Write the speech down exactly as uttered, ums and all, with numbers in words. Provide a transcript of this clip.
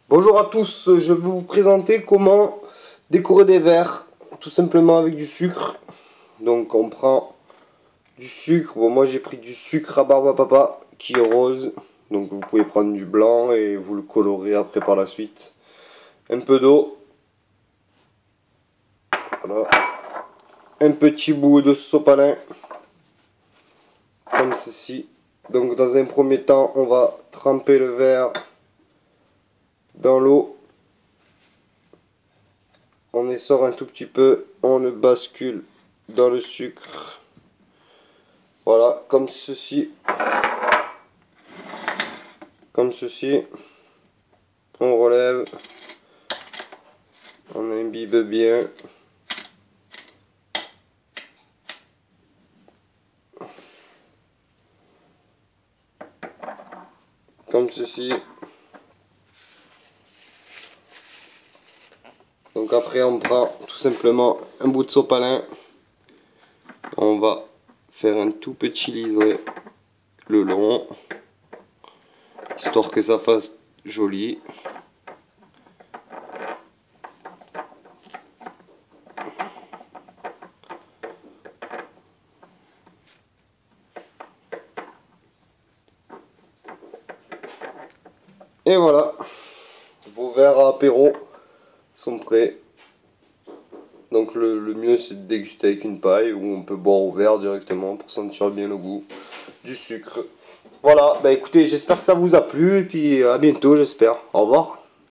Bonjour à tous, je vais vous présenter comment décorer des verres, tout simplement avec du sucre. Donc on prend du sucre, bon moi j'ai pris du sucre à barbe à papa qui est rose. Donc vous pouvez prendre du blanc et vous le colorez après par la suite. Un peu d'eau. Voilà. Un petit bout de sopalin. Comme ceci. Donc dans un premier temps on va tremper le verre dans l'eau. On essore un tout petit peu, on le bascule dans le sucre. Voilà, comme ceci. Comme ceci. On relève. On imbibe bien. Comme ceci. Donc après on prend tout simplement un bout de sopalin. On va faire un tout petit liseré le long, histoire que ça fasse joli. Et voilà, vos verres à apéro sont prêts. Donc le, le mieux c'est de déguster avec une paille ou on peut boire au verre directement pour sentir bien le goût du sucre. Voilà, bah écoutez, j'espère que ça vous a plu et puis à bientôt j'espère. Au revoir.